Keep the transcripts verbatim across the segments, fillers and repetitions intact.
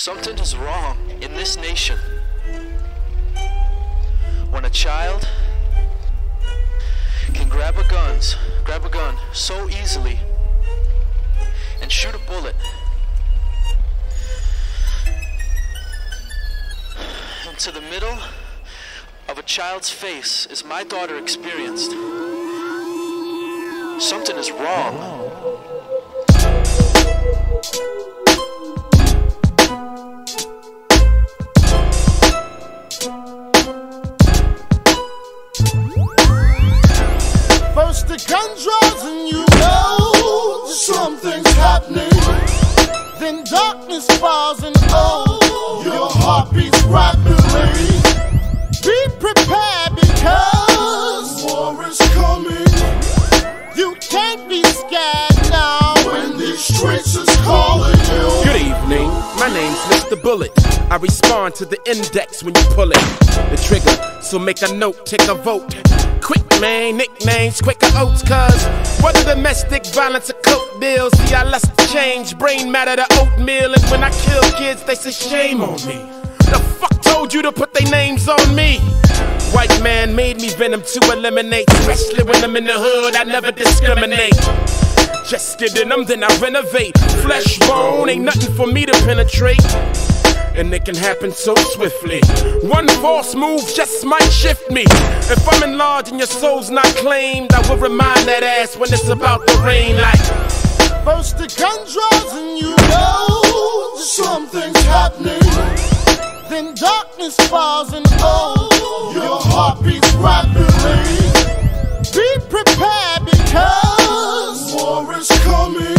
Something is wrong in this nation when a child can grab a guns, grab a gun so easily and shoot a bullet into the middle of a child's face, as my daughter experienced. Something is wrong. First the gun draws and you know something's happening. Then darkness falls and oh, your heart beats rapidly. Be prepared because war is coming. You can't be scared now when these streets is calling you. Good evening, my name's Mister Bullet. I respond to the index when you pull it. The trigger, so make a note, take a vote. Quick man, nicknames, Quaker Oats, cuz whether domestic violence or coke deals, see I lust to change, brain matter to oatmeal. And when I kill kids, they say shame on me. The fuck told you to put their names on me? White man made me venom to eliminate, especially when I'm in the hood, I never discriminate. Just get in them, then I renovate. Flesh bone, ain't nothing for me to penetrate. And it can happen so swiftly. One false move just might shift me. If I'm enlarged and your soul's not claimed, I will remind that ass when it's about to rain like. First the gun draws and you know something's happening. Then darkness falls and oh, your heart beats rapidly. Be prepared because war is coming.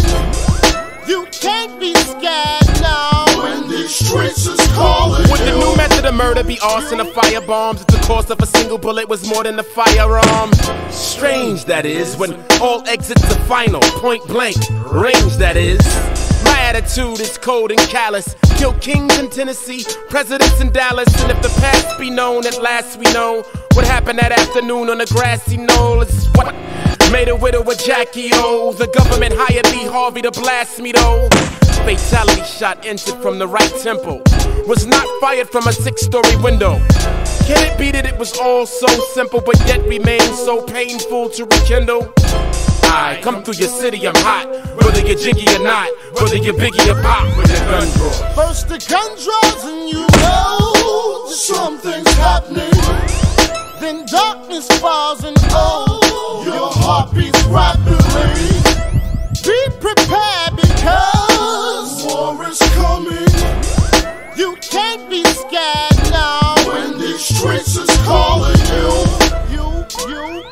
You can't be scared now when these streets is calling. Would the new method of murder be arson or firebombs? If the cost of a single bullet was more than a firearm? Strange that is, when all exits are final, point blank, range that is. My attitude is cold and callous. Kill kings in Tennessee, presidents in Dallas. And if the past be known, at last we know what happened that afternoon on the grassy knoll is what made a widow of Jackie O. The government hired Lee Harvey to blast me though. Fatality shot entered from the right temple. Was not fired from a six-story window. Can it be that it was all so simple, but yet remained so painful to rekindle? I come through your city, I'm hot. Whether you're jiggy or not, whether you're biggie or pop with a gun draw. First the gun draws and you know something's happening. Then darkness falls and oh, your heart beats rapidly. Be prepared because war is coming. You can't be scared now when these streets is calling you. You, you.